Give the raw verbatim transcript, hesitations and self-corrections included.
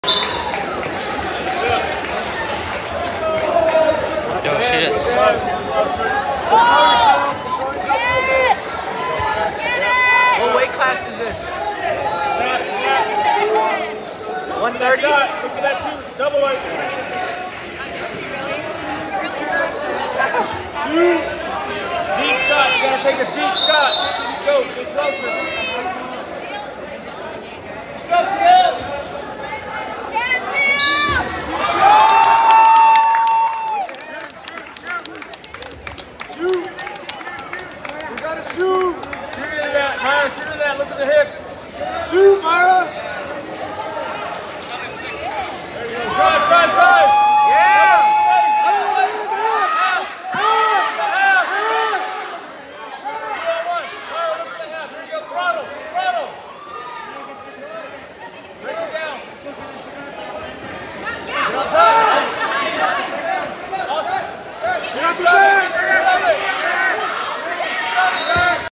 Yo, shit is. What weight class is this? one thirty? Look for that two. Double it. Shoot. Deep shot. You gotta take a deep shot. Let's go. Get closer. Go, Phil.